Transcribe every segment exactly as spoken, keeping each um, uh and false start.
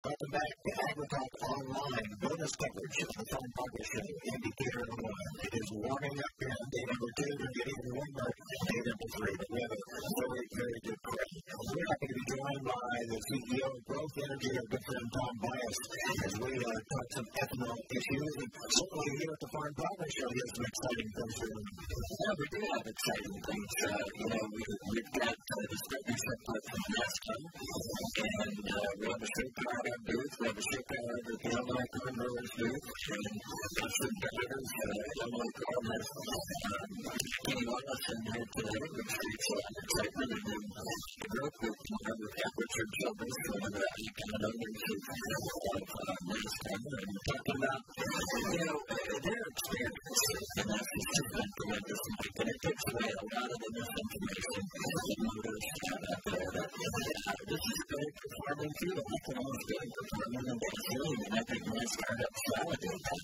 Welcome back to AgriTalk Online, bonus coverage of the Farm Progress Show, Indicator number one. It is warming up here on day number two, and getting warmer day number three, but we have a very, very good crop. We're happy to be joined by the C E O of Growth Energy, our good friend Tom Buis, as we uh, talk some ethanol issues, and certainly here at the Farm Progress Show, there's some exciting things going on. Yeah, we do have exciting things. Uh, you know, we, we've got uh, this partnership with NASCAR, and uh, we have a show car at our booth. We have a show car at the Illinois Corn Growers booth, and our competitors, uh, Illinois Farmers, um, Kenny Wallace in here today, which creates a lot of excitement, and then the growth group tomorrow with Richard Childress, one of the icon owners of uh, NASCAR, and talking about, you know, uh, their experience, and that's just been tremendous, Mike, and it takes away a lot of the misinformation that motors have out there. That, uh, this is very performing too, and ethanol is very performing in gasoline, and I think NASCAR helps validate that.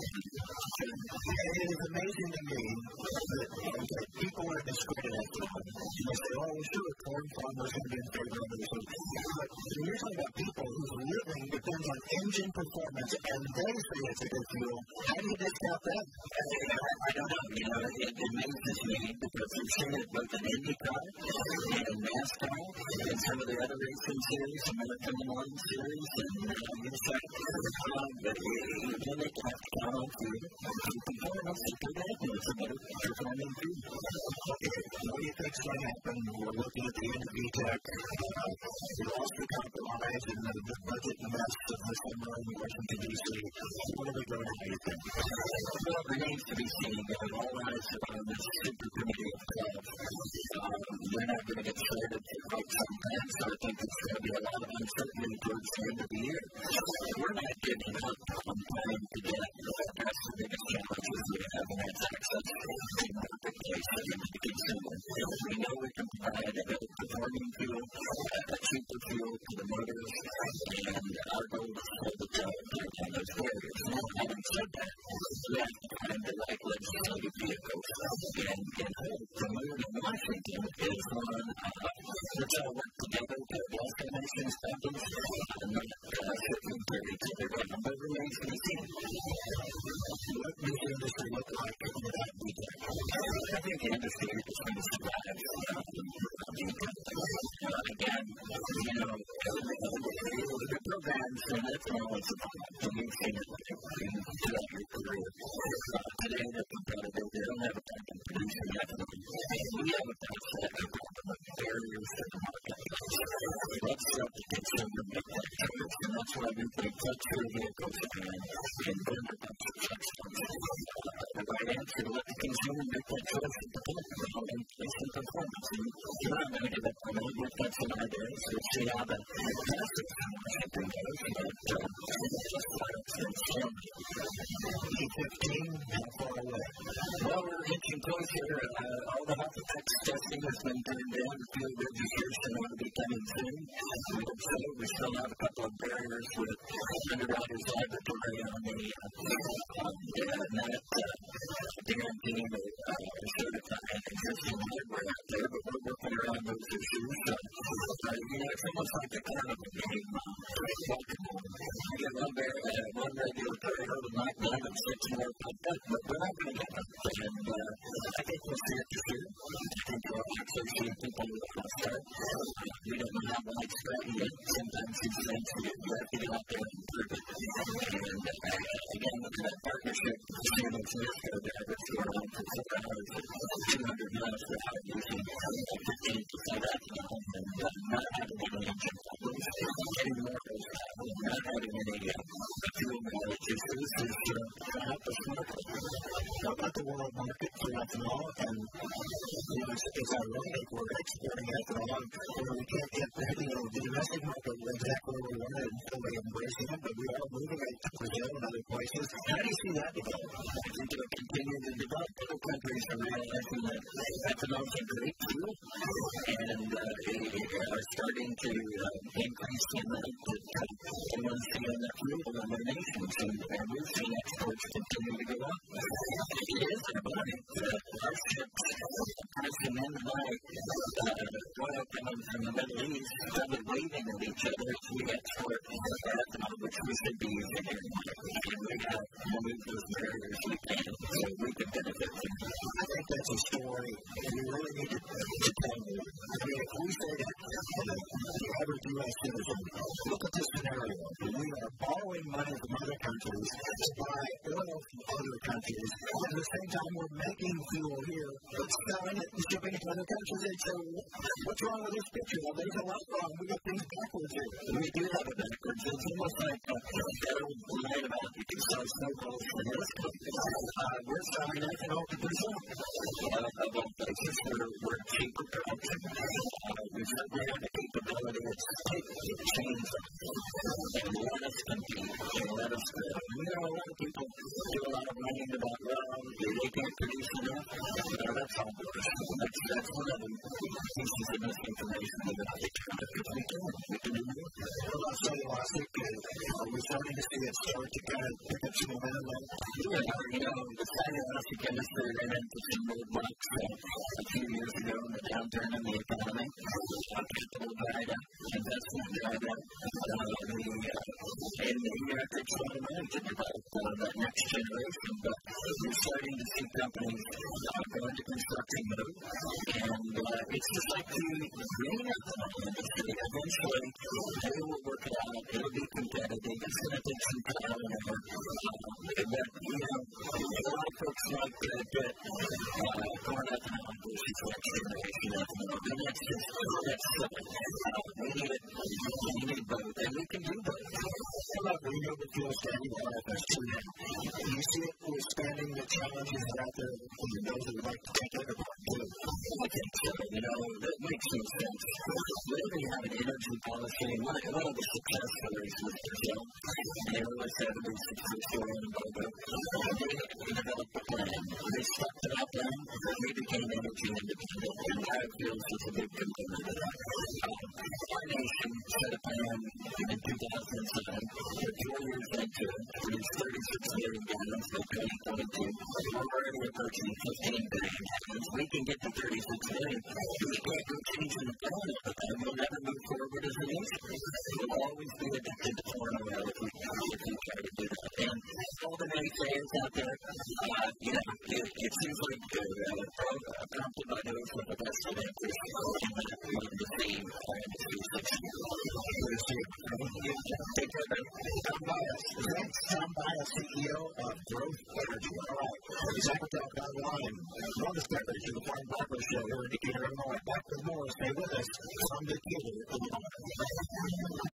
It is amazing to me that, that people are discrediting ethanol. They say, oh, sure, corn farmers can be in favor of this. But you're talking about people whose living depends on engine performance, and they say it's a good fuel. How do you discount that? I don't know. You know, it, it amazes me because we've seen it both in IndyCar and in NASCAR and some of the other racing series, American Le Mans series, and uh, in fact, um, but then they have to count on food and performance and good ethanol. It's a better performing food. Okay, what do you think's going to happen? We're looking at the end of V TEC. Uh, we lost the compromise and the, the budget mess of the summer in Washington, D C. What are we going to do, you think? Well, it remains to be seen. And all eyes are on this super committee of twelve. Um, we're not going to get started for quite some time, so I think it's going to be a lot of uncertainty towards the end of the year. We're not giving up on trying to get that's the biggest challenges we have, and that's access to the marketplace and to the consumer. We know we can provide a better performing fuel, a cheaper fuel to the motors, and our goal is to hold the down on those barriers. Now, having said that, we have to find the right legislative vehicles, and, and hope the mood in Washington is one uh, let's all work together to address the nation's problems, and not uh, shifting to each other down, but remains to be seen. What does the industry look like without V TEC? I think the industry is going to survive. Um, uh, again, you know, the programs and ethanol is a problem, and you've seen it throughout your career. Uh, today, they're competitive. They don't have a problem producing ethanol. We have a problem of barriers to the marketplace. Let's help the consumer make that choice, and that's why we put touch-free vehicles in and vendor bunch of trucks. The right answer to let the consumer make that choice at the point of increasing performance. And we're not going to give up on that. We've got some ideas. We'll see how the passive shipping goes, but uh, just let us understand. E fifteen, how far away? Well, we're inching closer. Uh, all the Halifax testing has been turned in. The field registration will be coming soon. We hope so. We still have a couple of barriers with Underwriters Laboratory on the uh, um, yeah, not uh, guaranteeing or uh, certifying existing hardware out there, but we're working around those issues. So, uh, you know, it's almost like a carnival game. Uh, you get one, bar- uh, one regulatory hurdle knocked down and six more popped up, but we're not going to get them. And uh, I think we'll see it this year. I think we'll actually see people who want to start. Uh, we don't know how widespread yet. Sometimes these things you have to get out there and prove it. And uh, again, look at that partnership. Seeing it's NASCAR drivers who are on for four hours at two hundred miles per hour using fifteen percent ethanol and uh, not having any engine problems, getting more of those problems, not having any uh, fuel mileage issues is uh, going to help us market. How about the world market for ethanol? And you know, it's, it's ironic we're exporting ethanol, and we can't get you know, the domestic market exactly where we want it until they embrace it, but we are moving it to Brazil and other places. How do you see that develop? I think it'll continue to develop. Other countries are realizing that ethanol is a great fuel, and uh, they are starting to uh, increase the amount that uh, they want to see in that fuel in their nations, and, and we've seen exports continue to go up. It is ironic that our ships pressing in tonight, uh, oil coming from the Middle East, started waving at each other as we export ethanol, which we should be using here. And we have removed those barriers we can, so we can benefit from it. I think that's a story we really need to, to tell you. I mean, if we say that you know, the average U S citizen, look at this scenario. We are borrowing money from other countries to buy oil from other countries. At the same time, we're making fuel here, but selling it and shipping it to other countries. And so, what's wrong with this picture? Well, there's a lot wrong. We got things backwards here. We do have it backwards. It's almost like uh, that old line about you can sell snowballs to NASCAR. Uh, we're selling ethanol to Brazil. Uh, of all places where we're cheaper production. Uh, we certainly have the capability to take the chains and let us compete and let us grow. We know a lot of people do a lot of money about, well, they can't produce enough. No, that's all bullshit. That's, that's one of the pieces of misinformation about the economy. Because we can. We can do it. Well, I'll say last week, uh, we're starting to see it start to kind of pick up some momentum. Yeah, you know, the scientific chemistry ran into some roadblocks uh, a few years ago in the downturn in the economy. Uh, capital dried up, investment dried up. Uh, the, uh, and the year takes a lot of money to develop uh, that next generation. But we're starting to see companies uh, go into construction mode. And uh, it's just like the green ethanol industry. Eventually, they will work it out. It'll be competitive. It's going to take some trial and error. Uh, but, you know, a lot of folks like to get uh, corn ethanol versus next generation ethanol. And that's just, that's silly. Uh, we need it. We need both. And we can do both. How about renewable fuel standing on F S two now? You see it withstanding the challenges that are out there for those that would like to take it apart too? I think so. You know, that makes some sense. Whenever you have an energy policy, one of, one of the success stories with Brazil, they always have a big success story in Bogo. They developed a plan. They stuck to that plan. They became energy independent. And biofuels is a big component of that. Um, our nation set a plan in two thousand seven. We're four years into it. Produced thirty-six million gallons by twenty twenty-two. We're already approaching fifteen billion gallons. We can get to thirty-six million. We can't go changing the plan all the time. We'll never move forward as a nation. We'll always be addicted to corn oil if we, if we try to do that. And all the naysayers out there, uh, you know, it, it seems like uh, uh, prompted by those with the best of interest in that one of the same plan to do such a Take care, buddy. Tom Buis. Thanks, Tom Buis, C E O of Growth Energy. All right. Zach Patel online. Bonus coverage of the Farm Barber Show here in Decatur, Illinois. Back with more. Stay with us. I'm Decatur, Illinois.